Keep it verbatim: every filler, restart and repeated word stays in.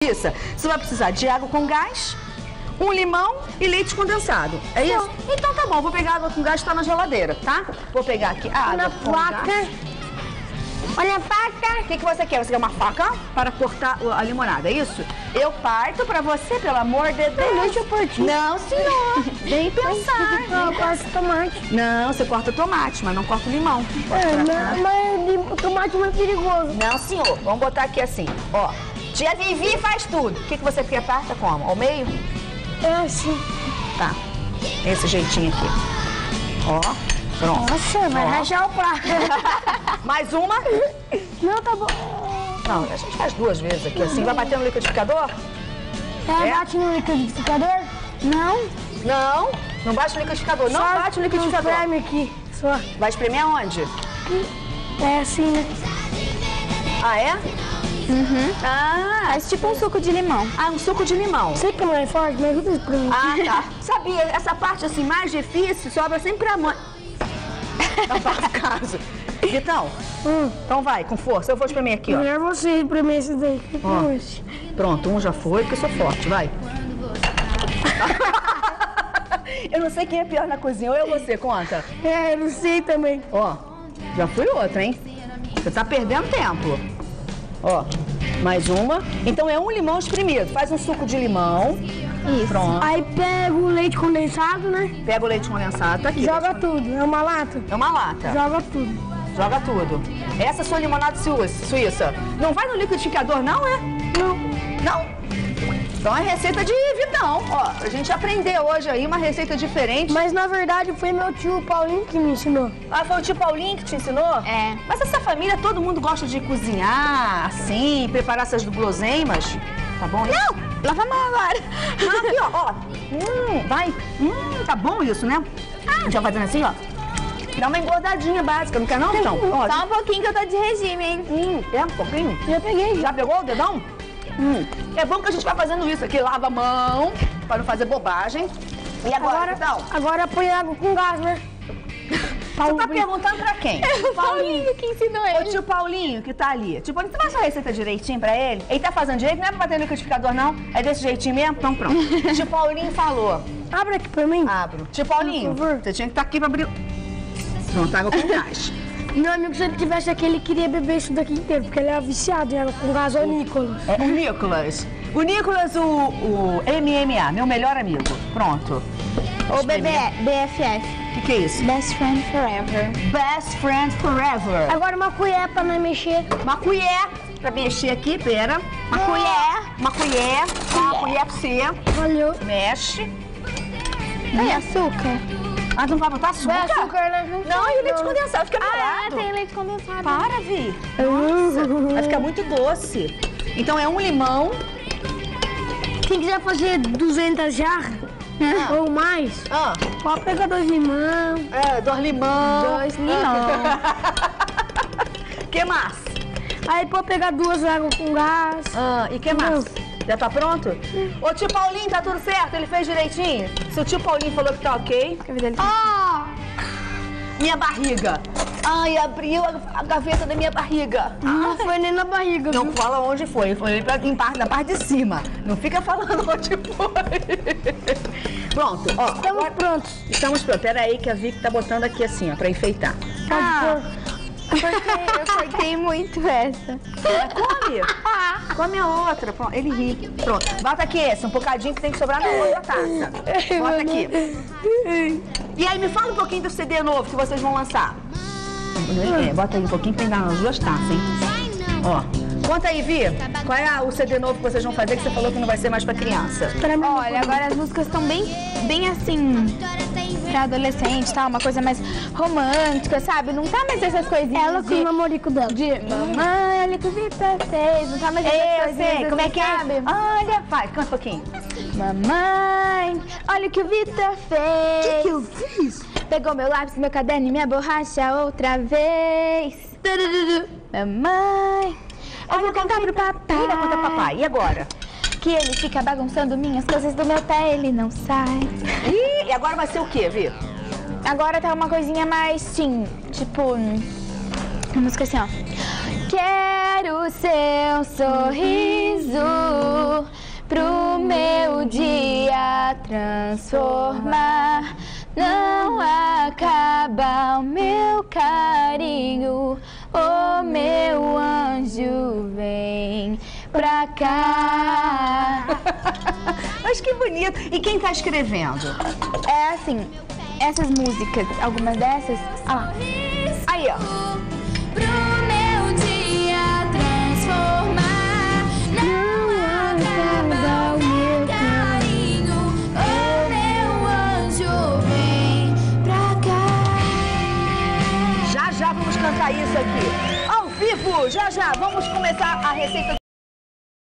Isso. Você vai precisar de água com gás, um limão e leite condensado. É isso? Não. Então tá bom, vou pegar água com gás que tá na geladeira, tá? Vou pegar aqui a água com faca. gás. Olha a faca. O que, que você quer? Você quer uma faca para cortar a limonada, é isso? Eu parto pra você, pelo amor de Deus. Não, deixa eu partir. Não, senhor. Nem pensar. Não, eu corto tomate. Não, você corta tomate, mas não corta o limão. É, não, mas o tomate é mais perigoso. Não, senhor. Vamos botar aqui assim, ó. Tia Vivi faz tudo. O que, que você quer? Parta como? Ao meio? É assim. Tá. Esse jeitinho aqui. Ó. Pronto. Nossa, vai rachar o prato. Mais uma? Não, tá bom. Não, a gente faz duas vezes aqui assim. Vai bater no liquidificador? Ela É? bate no liquidificador? Não. Não. Não bate no liquidificador. Não Só bate no liquidificador. espreme aqui. Só. Vai espremer aonde? É assim, né? Ah, é? Uhum. Ah, Faz tipo um suco de limão. ah, um suco de limão. Sei que não é forte, mas ajuda isso pra mim. Ah, tá. Sabia, essa parte assim mais difícil sobra sempre pra mãe. Não faz caso. Então, Hum. então vai, com força. Eu vou espremer aqui, ó. Melhor você espremer esse daí. que Ó. eu esse. Pronto, um já foi, porque eu sou forte, vai. Eu não sei quem é pior na cozinha, ou eu ou você, conta. É, eu não sei também. Ó, já fui outra, hein? Você tá perdendo tempo. Ó, mais uma. Então é um limão espremido. Faz um suco de limão. Isso. Pronto. Aí pega o leite condensado, né? Pega o leite condensado, tá aqui. Joga tudo. É uma lata? É uma lata. Joga tudo. Joga tudo. Essa é a sua limonada suíça. suíça. Não vai no liquidificador, não, é? Não. Não? Então é receita de Vitão. Ó, a gente aprendeu hoje aí uma receita diferente. Mas na verdade foi meu tio Paulinho que me ensinou. Ah, foi o tio Paulinho que te ensinou? É. Mas essa família, todo mundo gosta de cozinhar, assim, preparar essas guloseimas. Tá bom? Não! Lava a mão agora. Ah, aqui, ó, ó. Hum, vai. Hum, tá bom isso, né? Ah, já fazendo assim, ó. Dá uma engordadinha básica, não quer não, Vitão? Ó, Só um pouquinho que eu tô de regime, hein? hum, é um pouquinho? Já peguei. Já pegou o dedão? Hum. É bom que a gente vai fazendo isso aqui, lava a mão, para não fazer bobagem. E agora, Agora, Vitão? agora põe água com gás, né? Você tá perguntando pra quem? O Paulinho que ensinou O ele. tio Paulinho, que tá ali. Tio Paulinho, você faz a receita direitinho pra ele? Ele tá fazendo direito, não é pra bater no liquidificador, não? É desse jeitinho mesmo? Então pronto. Tio Paulinho falou. Abre aqui pra mim. Abro. Tio Paulinho, Por favor. você tinha que estar aqui pra abrir. Pronto, água com gás. Meu amigo, se ele tivesse aqui, ele queria beber isso daqui inteiro, porque ele é viciado em água com gás, é o Nicolas. É o Nicolas. O Nicolas, o, o M M A, meu melhor amigo. Pronto. O B B B F F. O que, que é isso? Best Friend Forever. Best Friend Forever. Agora uma colher pra nós mexer. Uma colher pra mexer aqui, pera. Uma colher. Uma colher. Uma colher pra você. Valeu. Mexe. Tem açúcar? Ah, não vai botar açúcar? Vai açúcar, né? Não, Não, e o leite condensado fica Ah, é, melado. tem leite condensado. Para, Vi. Nossa, vai ficar muito doce. Então é um limão. Quem quiser fazer duzentas jarras Ah. ou mais, Ah, pode pegar dois limão. é, dois limão. Dois limão. Que mais? Aí pode pegar duas águas com gás. Ah, e que mais? Já tá pronto? Ô, tio Paulinho, tá tudo certo? Ele fez direitinho? Se o tio Paulinho falou que tá ok. Ah! Minha barriga. Ai, abriu a, a gaveta da minha barriga. Não foi nem na barriga, Não viu? fala onde foi, foi pra, em parte, na parte de cima. Não fica falando onde foi. Pronto, ó. Estamos agora- prontos. Estamos prontos. Pera aí que a Vicky tá botando aqui assim, ó, pra enfeitar. Pode Ah. pôr. Porque eu cortei muito essa. Mas come. Come a outra. Pronto, ele ri. Pronto. Bota aqui esse, um bocadinho que tem que sobrar na outra taça. Bota aqui. E aí, me fala um pouquinho do C D novo que vocês vão lançar. É, bota aí um pouquinho pra dar nas duas taças, hein? Ó. Conta aí, Vi. Qual é a- o C D novo que vocês vão fazer que você falou que não vai ser mais pra criança? Pra mim, Olha, agora as músicas estão bem, bem assim, pra adolescente, tá? Uma coisa mais romântica, sabe? Não tá mais essas coisinhas ela com de... o namorico dela. de mamãe, olha que o Vitor fez. Não tá mais essas Eu coisinhas sei, como é que é? sabe? Olha, vai, canta um pouquinho. Mamãe, olha o que o Vitor fez. que eu fiz? Pegou meu lápis, meu caderno e minha borracha outra vez. Turururu. Mamãe, eu vou contar pro papai. Ih, vai contar pro papai. E agora? Que ele fica bagunçando minhas coisas do meu pé, ele não sai. Ih, e agora vai ser o quê, Vi? Agora tá uma coisinha mais, sim, tipo, hum, uma música assim, ó. Quero quero seu sorriso pro meu dia transformar. Não acaba o meu carinho, oh meu anjo, vem pra cá. Mas que bonito. E quem tá escrevendo? É assim, essas músicas, algumas dessas, ah lá. Aí, ó. Pro meu dia transformar, não acaba o meu carinho, oh meu anjo, vem pra cá. Já já vamos cantar isso aqui. Ao vivo, já já. Vamos começar a receita.